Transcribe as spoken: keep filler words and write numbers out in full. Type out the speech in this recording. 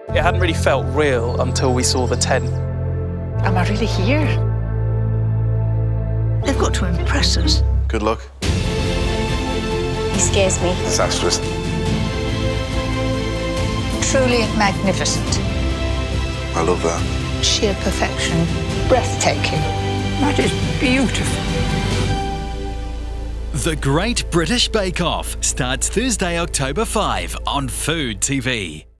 It hadn't really felt real until we saw the tent. Am I really here? They've got to impress us. Good luck. He scares me. Disastrous. Truly magnificent. I love that. Sheer perfection. Breathtaking. That is beautiful. The Great British Bake Off starts Thursday, October fifth on Food T V.